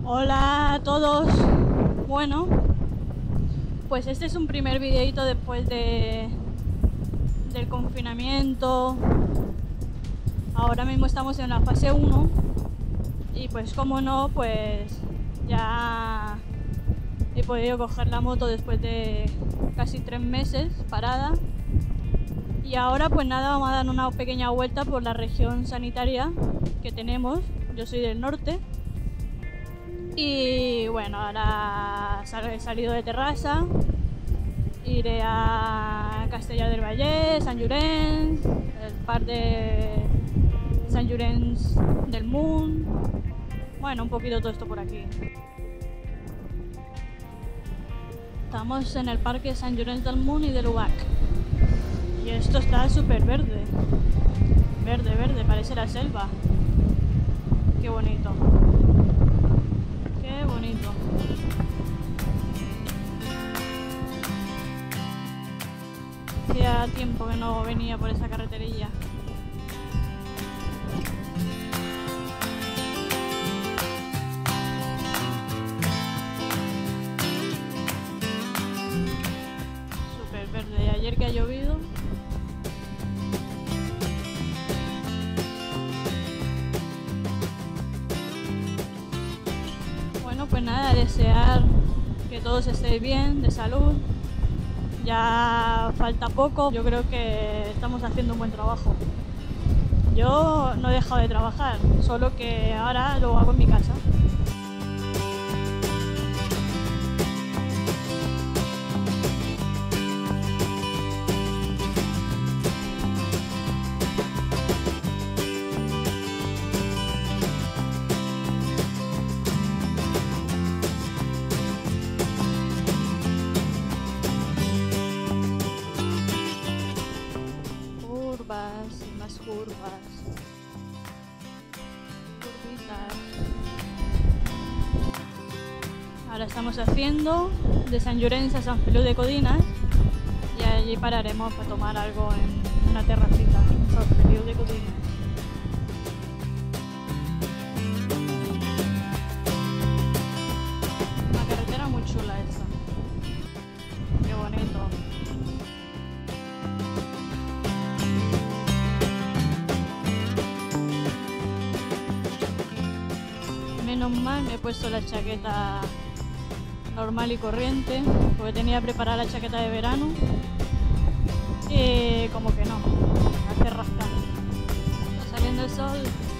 Hola a todos. Bueno, pues este es un primer videito después del confinamiento. Ahora mismo estamos en la fase 1 y pues como no, pues ya he podido coger la moto después de casi 3 meses parada. Y ahora pues nada, vamos a dar una pequeña vuelta por la región sanitaria que tenemos. Yo soy del norte. Y bueno, ahora he salido de Terrassa, iré a Castellar del Vallès, Sant Llorenç, el parc de Sant Llorenç del Munt, bueno, un poquito todo esto por aquí. Estamos en el parque Sant Llorenç del Munt y del Ubac. Y esto está súper verde. Verde, verde, parece la selva. Qué bonito. Qué bonito. Hacía tiempo que no venía por esa carreterilla. Súper verde. Y ayer que ha llovido. Bueno, pues nada, desear que todos estéis bien, de salud. Ya falta poco, yo creo que estamos haciendo un buen trabajo. Yo no he dejado de trabajar, solo que ahora lo hago en mi casa. Curvas y más curvas. Curvitas. Ahora estamos haciendo de Sant Llorenç a Sant Feliu de Codines y allí pararemos para tomar algo en una terracita en Sant Feliu de Codines. Una carretera muy chula esta. Qué bonito. Menos mal me he puesto la chaqueta normal y corriente porque tenía preparada la chaqueta de verano y como que no, me hace rascar. Está saliendo el sol.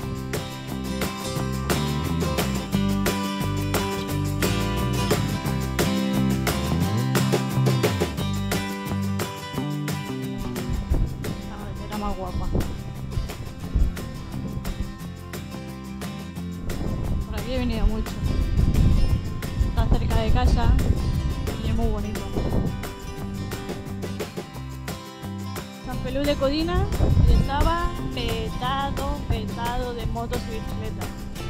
La carretera más guapa. Aquí he venido mucho. Está cerca de casa y es muy bonito. Sant Feliu de Codines estaba petado de motos y bicicletas.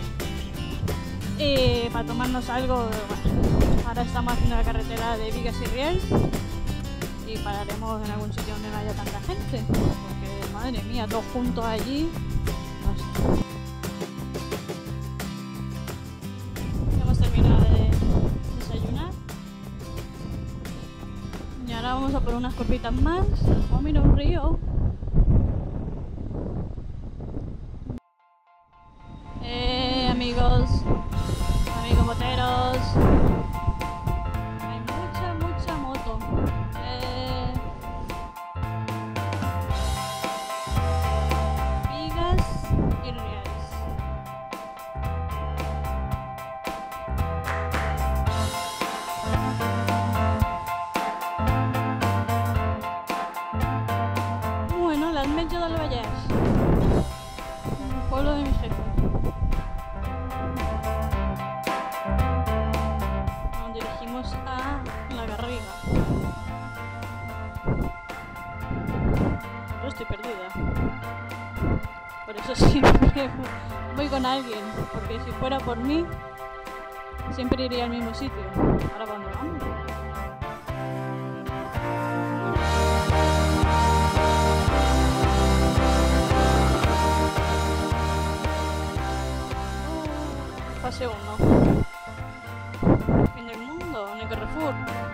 Y para tomarnos algo, bueno, ahora estamos haciendo la carretera de Bigues y Riells y pararemos en algún sitio donde no haya tanta gente. Porque madre mía, todos juntos allí, no sé. Y ahora vamos a por unas copitas más. Oh, mira, un río. Amigos moteros. Hay mucha moto. Bigues y Riells. L'Ametlla del Vallès, el pueblo de mi jefe. Nos dirigimos a La Garriga. Yo estoy perdida. Por eso siempre voy con alguien, porque si fuera por mí, siempre iría al mismo sitio. Ahora, ¿cuándo vamos? Fase 1. Fin del mundo, en el Carrefour.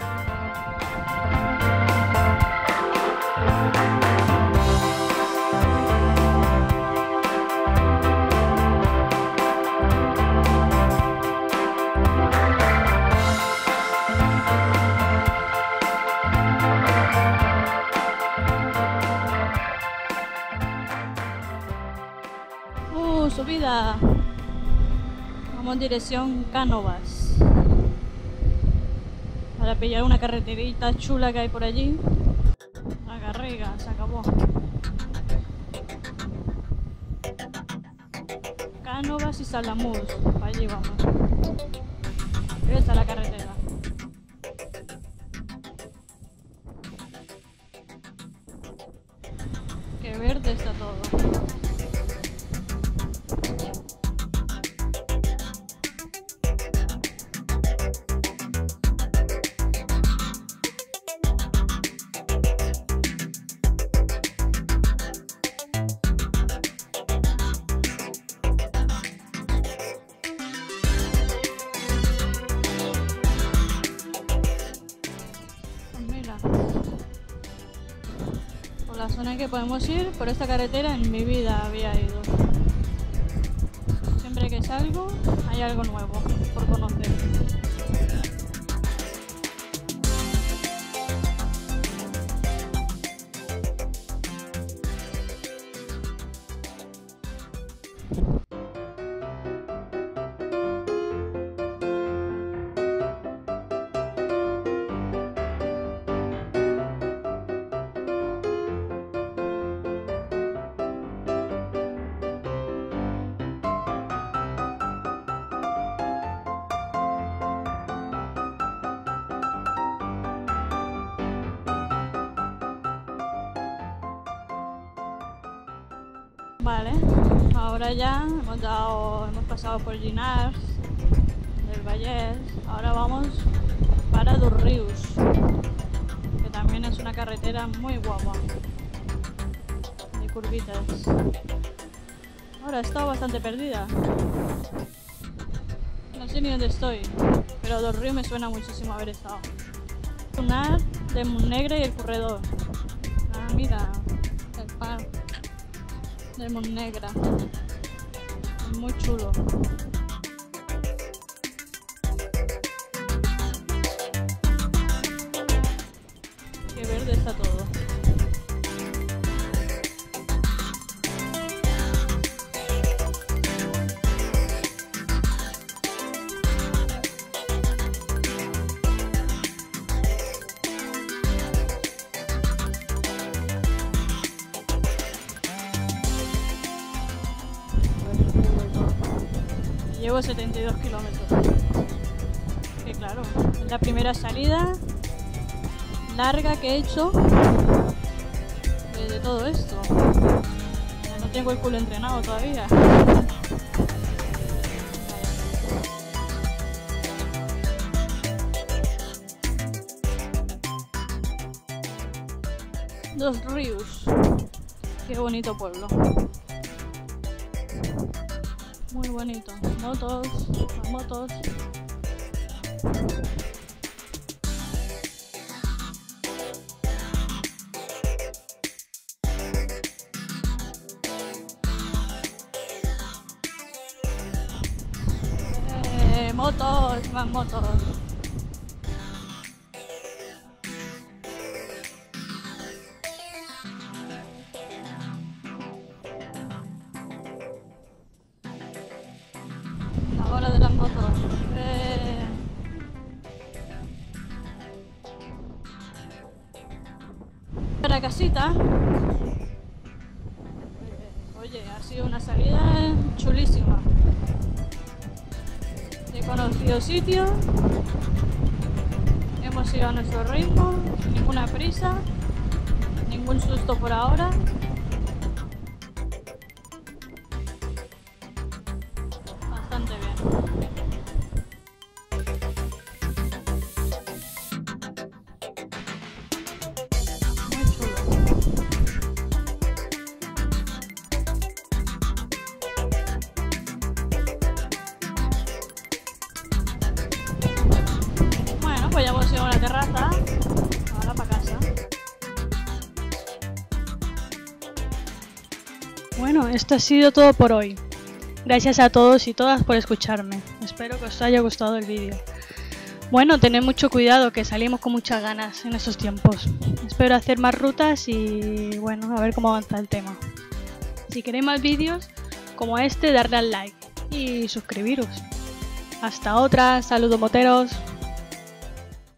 Subida. Vamos en dirección Cánovas. Para pillar una carreterita chula que hay por allí. La Garriga, se acabó. Cánovas y Salamús. Para allí vamos. Ahí está la carretera. Qué verde está todo. La zona en que podemos ir, por esta carretera en mi vida había ido. Siempre que salgo hay algo nuevo por conocer. Vale, ahora ya hemos pasado por Llinars del Vallès, ahora vamos para Dosrius, que también es una carretera muy guapa, de curvitas. Ahora he estado bastante perdida, no sé ni dónde estoy, pero Dosrius me suena muchísimo haber estado. Lunar de Montnegre y el corredor. Ah, mira, el par de Montnegra, muy chulo. Qué verde está todo. Llevo 72 kilómetros. Que claro, es la primera salida larga que he hecho de todo esto. Ya no tengo el culo entrenado todavía. Dosrius. Qué bonito pueblo. Muy bonito. Motos, las motos. Motos, más motos. La hora de las motos. Para casita. Oye, ha sido una salida chulísima. He conocido sitios, hemos ido a nuestro ritmo, sin ninguna prisa, ningún susto por ahora. Bastante bien. Muy chulo. Bueno, esto ha sido todo por hoy. Gracias a todos y todas por escucharme. Espero que os haya gustado el vídeo. Bueno, tened mucho cuidado, que salimos con muchas ganas en estos tiempos. Espero hacer más rutas y bueno, a ver cómo avanza el tema. Si queréis más vídeos como este, darle al like y suscribiros. Hasta otra, saludos moteros.